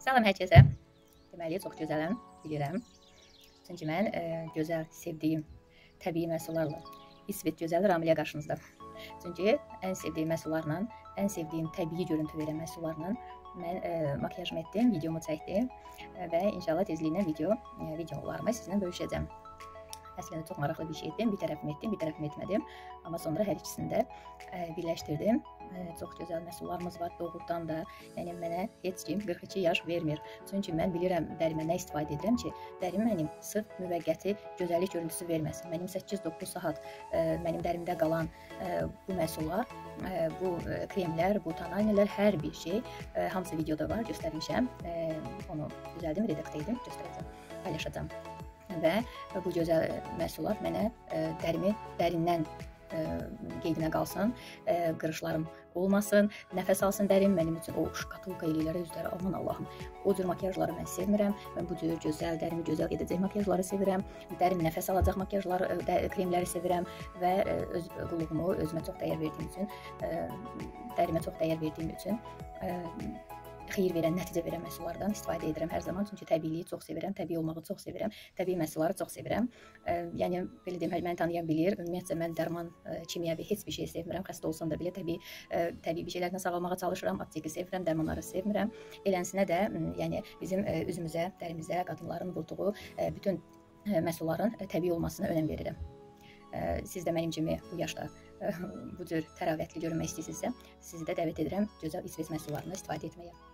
Salam hər kəsə. Deməli, çox gözələm, bilirəm. Çünki mən gözəl, sevdiyim təbii məhsullarla İsveç gözəl Ramilə qarşınızda. Çünki ən sevdiyim məhsullarla, ən sevdiyim təbii görüntü verən məhsullarla mən makiyajımı etdim, videomu çəkdim və inşallah tezliklə videolarımı sizinlə bölüşəcəm. Əslində çox maraqlı bir şey etdim. Bir tərəfimi etdim, bir tərəfimi etmədim. Amma sonra hər ikisini də birləşdirdim. Çox gözəl məhsullarımız var doğrudan da. Yəni mənə heç kim 42 yaş vermir. Çünki mən bilirəm dərimə nə istifadə edirəm ki, dərim mənim sırf müvəqqəti gözəllik görüntüsü verməsin. Mənim 8-9 saat mənim dərimdə qalan bu məhsullar, bu kremlər, bu tonallər, hər bir şey hamısı videoda var, göstərmişəm. Onu düzəldim, redaktə edim, göstərəcəm, paylaşacağam. Və bu gözəl məhsullar mənə dərimi dərindən qeydinə qalsın, qırışlarım olmasın, nəfəs alsın dərim mənim üçün. O şkatulka eləyirlər özləri, aman Allahım. O cür makiyajları mən sevmirəm. Mən bu cür gözəl, dərimi gözəl edəcək makiyajları sevirəm. Dərim nəfəs alacaq makiyajları, kremləri sevirəm və öz qulluğumu özümə çox dəyər verdiyim üçün, dərimə çox dəyər verdiyim üçün xeyir verən, nəticə verən məhsullardan istifadə edirəm hər zaman. Çünki təbiiliyi çox sevirəm, təbii olmağı çox sevirəm, təbii məhsulları çox sevirəm. Yəni, belə deyim, məni tanıyan bilir. Ümumiyyətcə, mən dərman, kimyəvi heç bir şey sevmirəm. Xəstə olsam da belə təbii bir şeylərdən sağalmağa çalışıram. Apteki sevirəm, dərmanları sevmirəm. Elənsinə də, yəni, bizim üzümüzə, dərimizə, qadınların vurduğu bütün məhsulların təbii olmasına önəm verirəm. Siz də mənim kimi bu yaşda bu cür təravətli görünmək istəyirsinizsə, sizi də dəvət edirəm gözəl İsveç məhsullarını istifadə etməyə.